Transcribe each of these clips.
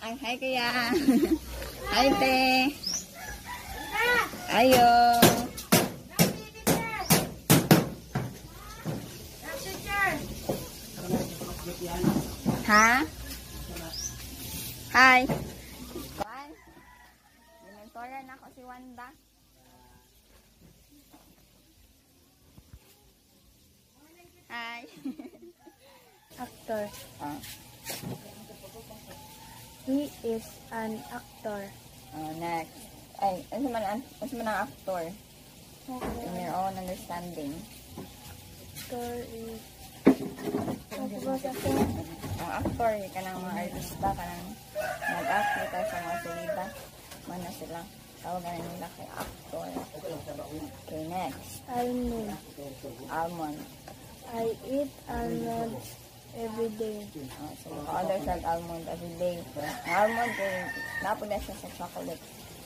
Ay, hi kaya. Hi, te. Ayo. Ha? Hi. Kuan? Dinagtoran na ako si Wanda. Hi. Actor. Oh. He is an actor. Next. Ay, ano man ang actor? In your own understanding. Actor is... Ang actor, ka ng mga artista, ka ng nag-act dito sa mga salida. Mana sila. Tawagan nila kay actor. Okay, next. Almond. I eat almonds every day. So, others like almond every day. Almond, napod na siya sa chocolate.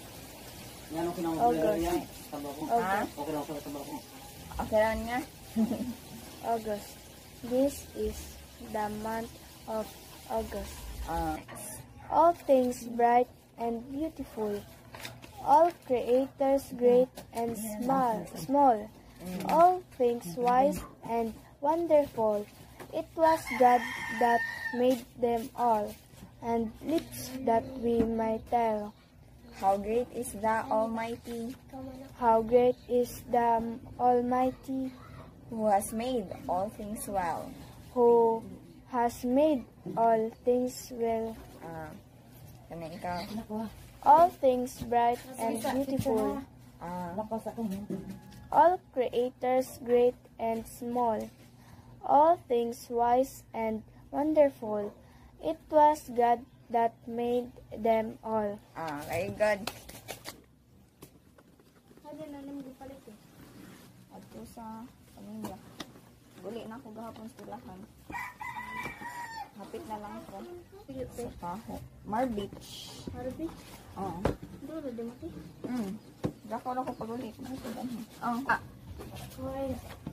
August. Ha? Okay lang nga. August. This is the month of August. All things bright and beautiful. All creators great and small. All things wise and wonderful. It was God that made them all, and lips that we might tell. How great is the Almighty, How great is the Almighty, who has made all things well. who has made all things well. Kami ikaw. All things bright and beautiful. All creators great and small. All things wise and wonderful. It was God that made them all. Very good. Ato sa pamilya. Uli na ako gahapon sa tilahan. Hapit na lang ko. Sa Taho. Beach. Beach? Oo. Duro, di mati? Gakaw na ko pag-ulit. Oo. Okay.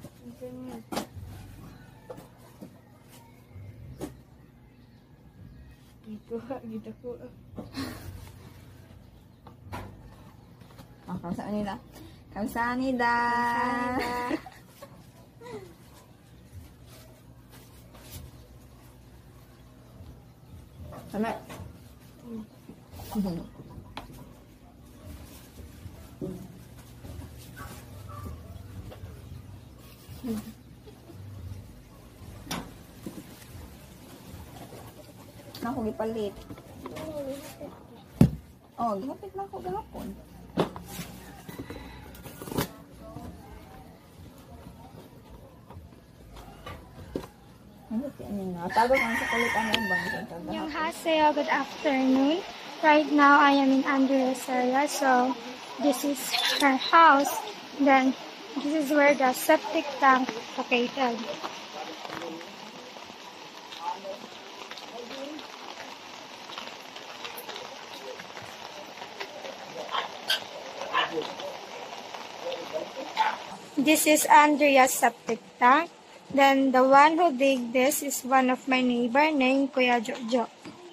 Gitu ko. Kamsaan nila. Kamsaan nila. Sama. Ako gipalit. Gihapit na ako gahapon. Annyeonghaseyo, good afternoon. Right now I am in Andres area, so this is her house. Then this is where the septic tank located. This is Andrea's septic tank. Then the one who dig this is one of my neighbor named Kuya Jojo.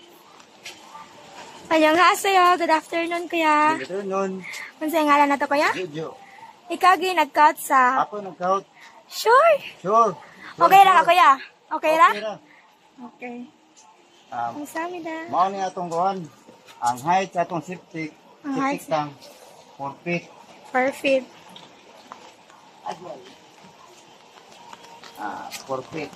Annyeonghaseyo, good afternoon Kuya. Good afternoon. Kung sa'yo ngalan na to Kuya? Jojo. Ikaw nag-count sa... Ako nag-count. Sure. Sure. Okay lang Kuya? Okay lang? Okay ra. Okay. Ang sami na. Mao ni atong buwan. Ang height sa atong septic. Ang height Septic tank. 4 feet. Perfect. 4 feet.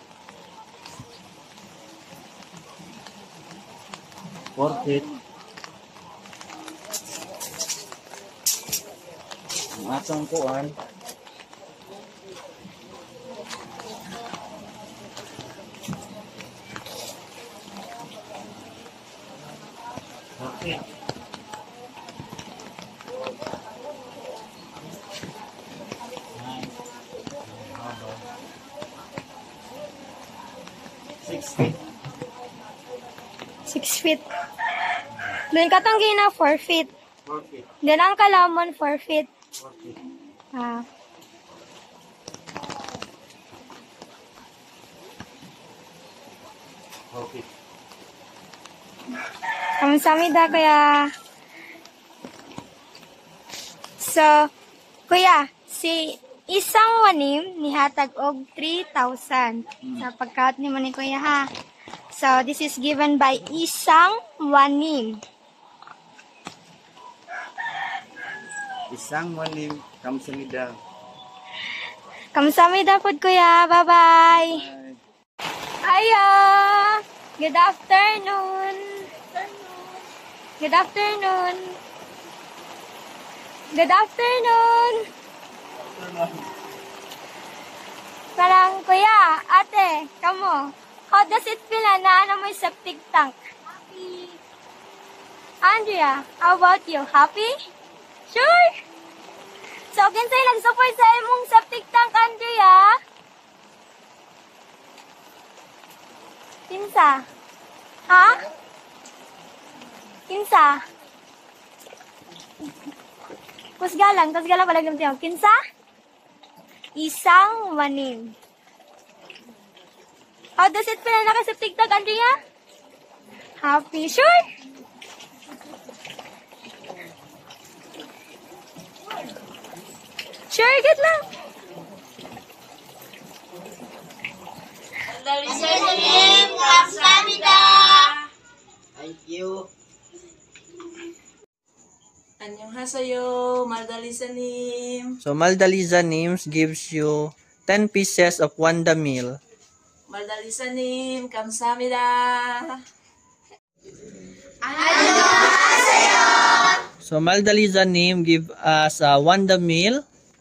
4 feet. Ang atong kuwan. Okay. Feet. 6 feet. Doon katanggi na 4 feet. 4 feet. Then ang kalamon 4 feet. 4 feet. Ah. 4 feet. Kamsamida, kuya. So, kuya, si isang wanim nihatag og 3,000 sa pagkaot ni mo ni kuya ha. So, this is given by isang wanim. Isang wanim kamsamida. Kamsamida po kuya. Bye-bye. Ayo! Good afternoon. Good afternoon. Good afternoon. Parang, kuya, ate, kamo, how does it feel na ano mo yung septic tank? Happy. Andrea, how about you? Happy? Sure? So, kinsay nag-support sa imong septic tank, Andrea? Kinsa? Ha? Kinsa? Kusgalang pala gamit Kinsa? Isang wanim. How does it feel na nakaseptic tank, Andrea? Happy? Sure? Sure, good lang. Thank you. Annyeonghaseyo, Maldalisanim. So Maldaliza names gives you 10 pieces of Wanda meal. Maldalisanim, kamsamida. So Maldaliza name give us a Wanda meal.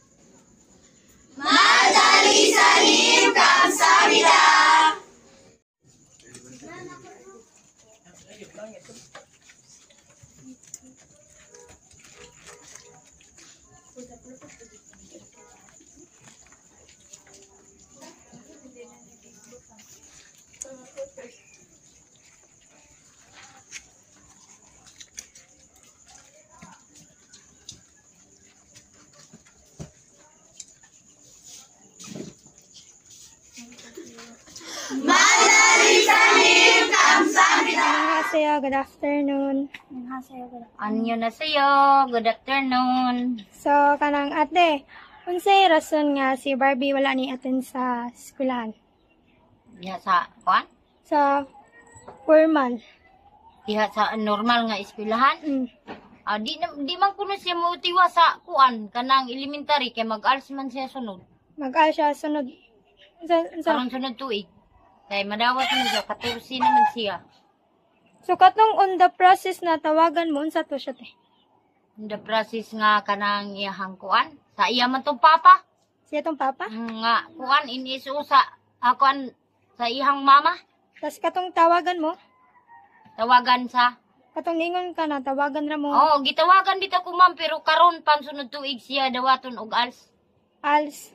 Annyeonghaseyo, good afternoon. Annyeonghaseyo, good afternoon. So, kanang ate, unsay rason nga si Barbie wala ni attend sa eskwelahan? Diha sa, kuan? Sa formal. Diha sa normal nga eskwelahan. Mm. Di man kuno siya motiwa sa kuan, kanang elementary, kay mag-ALS man siya sunod. Mag-al siya sunod. Karong sunod tuig. Kay madawat man siya, 14 naman siya. So, katong on the process na tawagan mo, unsa to siya te? The process nga kanang iyahang kuan. Sa iya man tong papa. Siya tong papa? Nga kuan inisu sa kuan sa iyang mama. Tapos katong tawagan mo, Tawagan sa. katong ningon ka na, tawagan ra mo, Oh, gitawagan bitaw ko ma'am pero karon pan sunod tuig siya dawaton og ALS. ALS.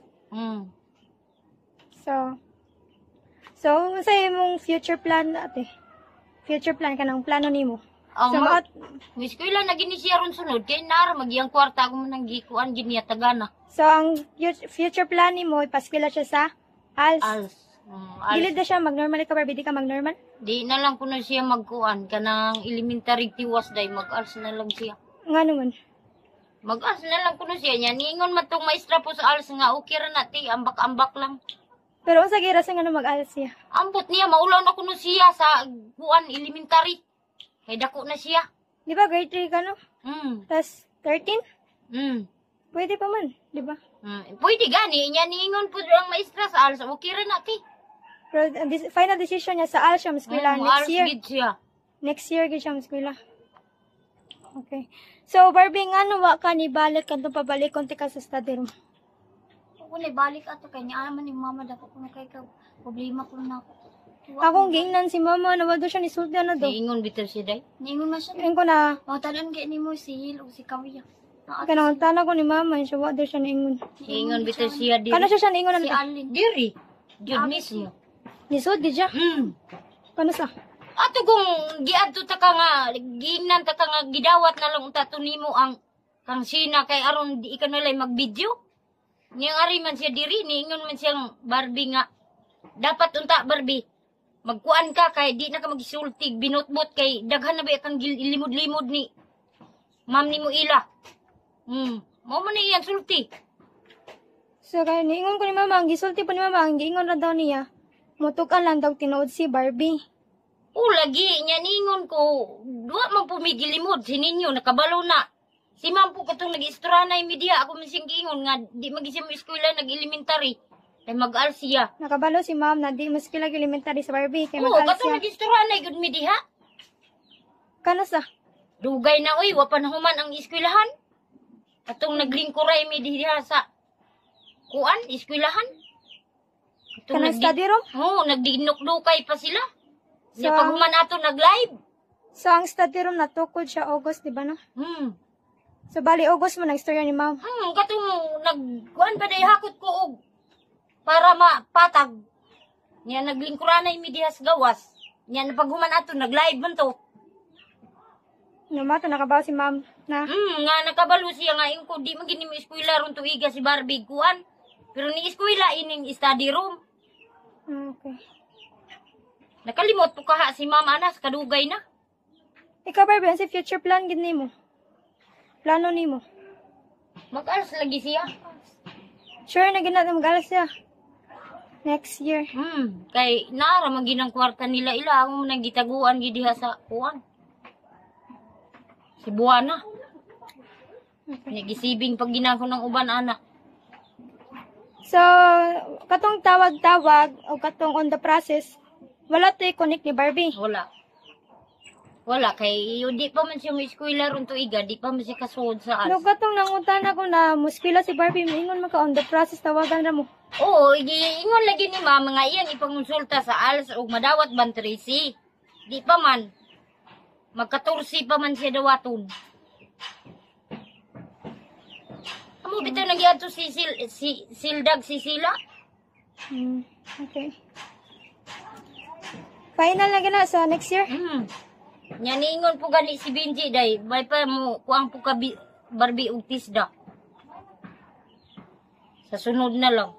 So, unsa imong future plan ate? Future plan kanang plano nimo? Oh, So, Miss ko ilan na gini siya ron sunod kay nara magiyang kwarta ko man gikuan gini tagana. So, ang future plan nimo, ipaskila siya sa ALS. ALS. ALS. Dili na siya, mag-normal ka, Barbie, di ka mag-normal? Di na lang kuno siya magkuan kanang elementary tiwas day mag-ALS na lang siya. Nga naman. Mag-ALS na lang kuno siya nya ningon man tong maestra po sa ALS nga okay ra na ti ambak-ambak lang. Pero unsa gira sa nga mag-ALS siya? Ambot niya maulaw na kuno siya sa kuan elementary. Kay dako na siya. Di ba grade 3 ka no? Tapos 13? Pwede pa man, di ba? Pwede gani nya ningon pud ang maestra sa ALS okay ra na ti. Pero final decision niya sa ALS siya maskwela next ALS year. gid siya. Next year gid siya maskwela. Okay. So Barbie nga wa ka ni balik kanto pabalik konti ka sa study room. Wala balik ato kay ni aman ni mama dako kuno kay ka problema ko na ako. Akong gingnan si mama na wado siya ni sultan na do. Niingon bitter siya day. Niingon na siya. Ngayon ko na, O tanan kay nimo si Hil ug si Kawiya. kanang tana ko ni mama, siya wado siya niingon. Niingon bitter siya di. Kano siya niingon Si na Alin. Diri. Jud mismo. Nisod di siya. Kano sa? Ato kung giadto ta ka nga giingnan ta ka nga gidawat na lang unta to nimo ang kang sina kay aron di ka nalay mag-video. Niyang ari man siya diri niingon man siyang Barbie nga dapat unta Barbie. Magkuan ka kay di na ka magisultig, binotbot kay daghan na ba kang limod-limod ni ma'am ni mo ila. Mo man iyan sulti. So, kaya niingon ko ni mama, ang gisulti po ni mama, ang giingon na daw niya, mutukan lang daw tinuod si Barbie. Lagi nya ningon ko, duwa man po may gilimod sininyo nakabalo na. Si ma'am po katong nag-istorana media, ako man sing giingon nga di magisim eskwela nag-elementary. Kay mag-al siya. Nakabalo si ma'am na di mas kilag elementary sa Barbie, kaya Oo, mag-alas katong siya. nag-istorana gud mi diha. Kano sa? Dugay na oy, wa pa nahuman ang eskwelahan. Katong naglingkuray mi diha sa kuan eskwelahan. Kanang study room? Oo, nagdinukdukay pa sila. So, Nya pag human ato nag-live. So, ang study room natukod siya August, di ba no? So, bali August mo nag-storya ni ma'am. Katong nagkuan pa day hakot ko og para mapatag. Nya naglingkuranay mi diha sa gawas. Nya pag human ato nag-live man to. Numato, nakabaw si ma'am na. Nga nakabalo siya nga yung ko di man gini mo eskwela ron tuiga si Barbie kuan. Pero ni eskwela ining study room. Okay. Nakalimot po kaha si mama anas kadugay na. Ikaw, Barbie, ang si future plan gid nimo? Plano nimo? Mag-alas lagi siya. Sure na ginat mag-alas siya. Next year. Kay naara man ginang kwarta nila ila ako man gitaguan gid diha sa kuan. Si Buwana. Nagisibing pag ginako ng uban anak. So, katong tawag-tawag o katong on the process, wala to i-connect ni Barbie. Wala, kay di pa man siya may eskwela ron tuiga, di pa man siya kasuod sa No, katong nangutan ako na muskwila si Barbie, maingon maka on the process, tawagan ra mo. Oo, ingon lagi ni mama nga iyang ipangonsulta sa ALS o madawat bantrisi. Di pa man. Magkatursi pa man siya dawaton. Amo bitaw nagyadto si Sildag si Sila. Okay. Final na gana sa next year? Nya ningon po gani si Benji day, may pa mo kuang po ka Barbie ug tisda. Sa sunod na lang.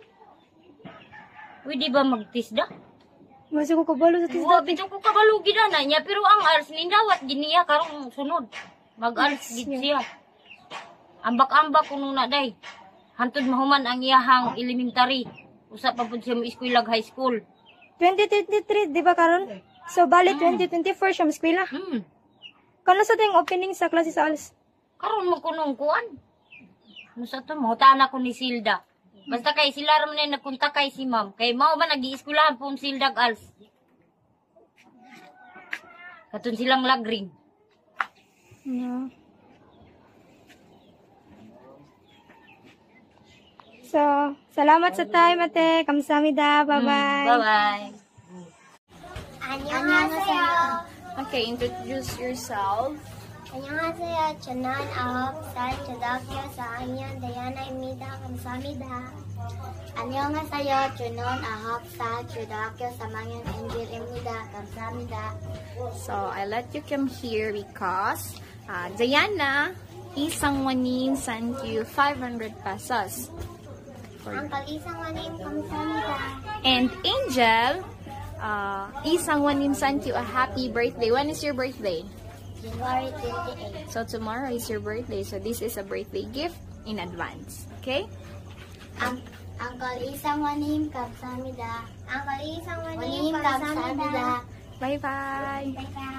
Pwede ba magtisda? Mas ko kabalo sa tisda. Bitaw ko kabalo gid na niya pero ang ALS nindawat giniya karong sunod. Mag-ALS gid siya. Ambak-ambak kuno na day. Hantud mahuman ang iyahang elementary. Usa pa pud siya mo eskwela high school. 2023, di ba karon? So, bali 2024 siya maskwela. Kano sa tayong opening sa klase sa ALS? Karon mo kunong kuan. Ano sa to mo? Tana ko ni Silda. Basta kay sila ram na nagpunta kay si ma'am. Kay mao ba nag-ieskulahan po Silda ALS. Katun silang lagring. No. So, salamat sa time, ate. Kamsahamnida. Bye-bye. Bye-bye. 안녕하세요. Okay, introduce yourself. 안녕하세요. 저는 9살 초등학교 4학년 다이아나입니다. 감사합니다. 안녕하세요. 저는 9살 초등학교 3학년 엔젤입니다. 감사합니다. So, I let you come here because Diana Isangwanin sent you 500 pesos. Uncle Isangwanin, 감사합니다. And Angel, Isangwanin sent you a happy birthday. When is your birthday? January 28. So tomorrow is your birthday. So this is a birthday gift in advance. Okay? Uncle Isangwanin, 감사합니다. Uncle Isangwanin, 감사합니다. Bye-bye.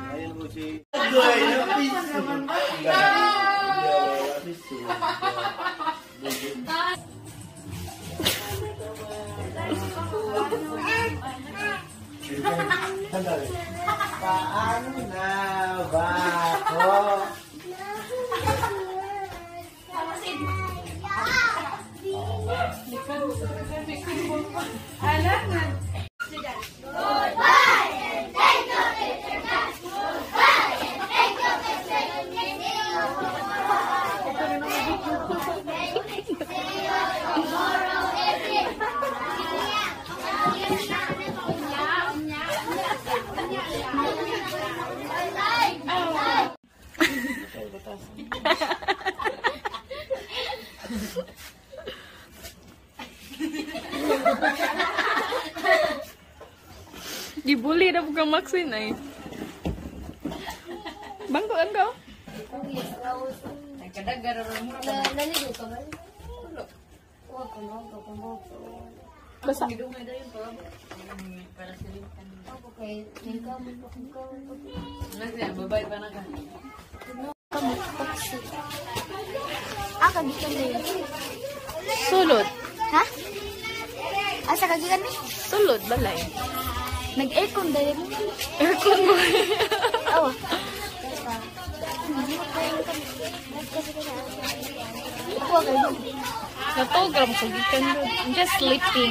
Paano na ba ako? Dili na buka maksin ay. Bangkoan ka? Basa. Kagikan na yun. Sulod. Ha? Asa kagikan ni? Sulod, balay. Nag-aircon dahil. Aircon mo. Oh. Kuha kayo. Natogram ko gikan doon. I'm just sleeping.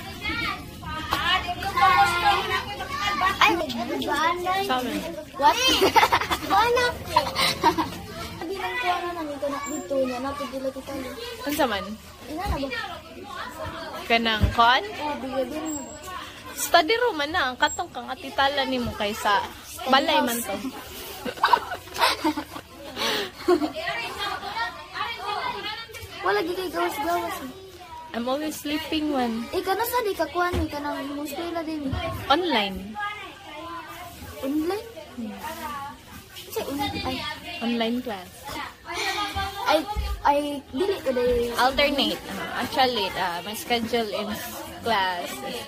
Ay, Sabi. what? Mana? Hindi lang ko ano nang ikanak dito niya. Napigila kita yun. Ano saman? Ina na ba? Kanang kon? Oh, bigla din na ba? Study room man na. Ang katong kang atitala ni mo kaysa balay man to. Wala di kay gawas-gawas. I'm always sleeping one. Ika na sa di ka kuhan ni ka nang muskwela din. Online. Online? Kasi ay, Online class. ay, dili ko dahil. Alternate. Actually, my schedule in class is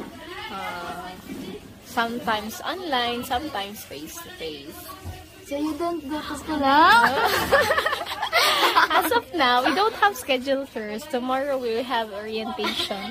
sometimes online, sometimes face-to-face. So you don't go to school, ha? As of now, we don't have schedule first. Tomorrow, we will have orientation.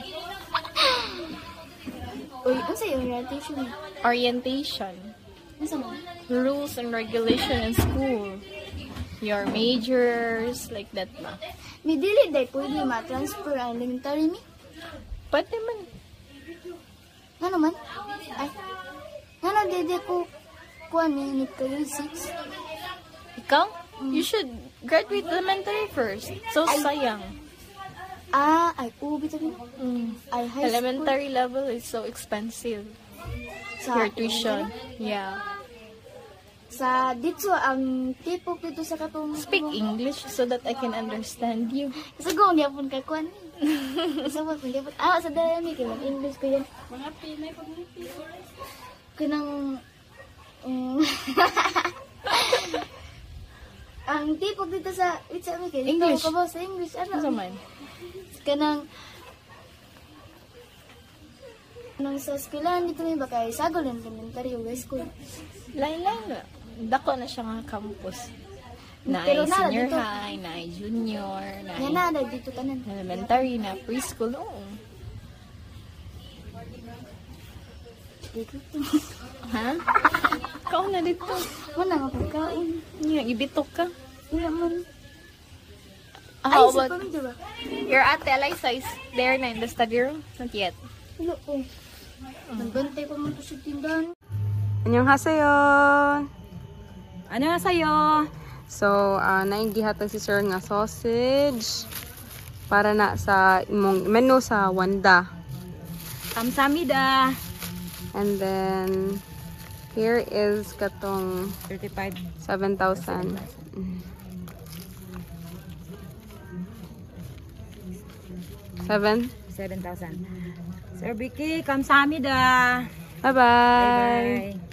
Uy, ano sa yung orientation? Orientation. Ano sa mga? Rules and regulation in school. Your majors, like that na. May dili dahil pwede ma-transfer ang elementary ni? Pwede man. Ano man? Ay, ano dede ko kuha ni kayo 6? Ikaw? You should graduate elementary first. So, sayang. Ay, ubi tabi. Ay, high Elementary level is so expensive. school. Your tuition. Yeah. Sa dito ang tipo dito sa katong Speak English so that I can understand you. Sa gong niya pun kay kuan. Sa mo pun dapat sa dami kay English ko yan. Mga Pinay pag Kanang ang tipo dito sa mi kay English. Ko ba sa English Ano ano? man? Kanang nang sa eskwelahan dito may bakay sagol elementary o high school. Lain-lain nga. Dako na siya nga campus. Na Pero na, senior dito. high, na junior, Yan na na dito tanan. elementary, na preschool. Oo. Dito. Ha? Ikaw na dito. Wala nga pagkain. Yung ibitok ka. Wala man. How Ay, sa about pamilya ba? your ate Eliza is there na in the study room? Not yet. Wala ko. Nagbantay pa mo sa tindahan. 안녕하세요. 안녕하세요. So, naingihatag si sir nga sausage para na sa imong menu sa Wanda. 감사합니다. And then, here is katong 35. 7,000. 7? 7,000. Sir Vicky, 감사합니다. Bye-bye. Bye-bye.